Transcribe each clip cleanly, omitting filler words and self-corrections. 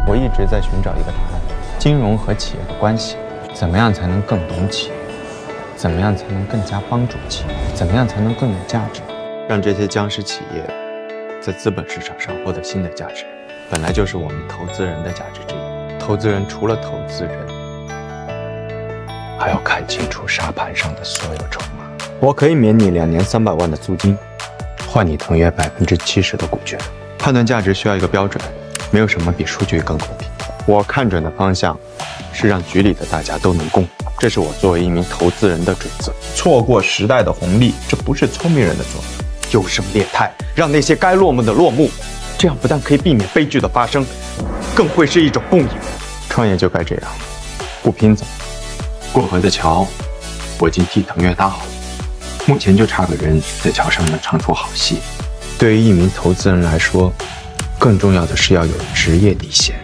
我一直在寻找一个答案：金融和企业的关系，怎么样才能更懂企业？怎么样才能更加帮助企业？怎么样才能更有价值？让这些僵尸企业在资本市场上获得新的价值，本来就是我们投资人的价值之一。投资人除了投资人，还要看清楚沙盘上的所有筹码。我可以免你2年300万的租金，换你腾约70%的股权。判断价值需要一个标准，没有什么比数据更公平。我看准的方向是让局里的大家都能共赢，这是我作为一名投资人的准则。错过时代的红利，这不是聪明人的做法。优胜劣汰，让那些该落幕的落幕，这样不但可以避免悲剧的发生，更会是一种共赢。创业就该这样，不拼怎么？过河的桥，我已经替腾越搭好了，目前就差个人在桥上能唱出好戏。对于一名投资人来说，更重要的是要有职业底线。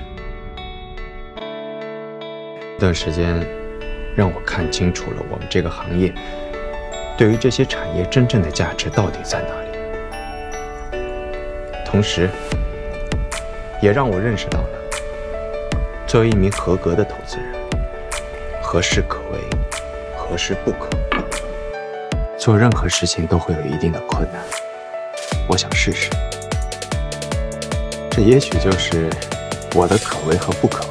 这段时间让我看清楚了我们这个行业对于这些产业真正的价值到底在哪里，同时也让我认识到了作为一名合格的投资人，何时可为，何时不可为。做任何事情都会有一定的困难，我想试试，这也许就是我的可为和不可为。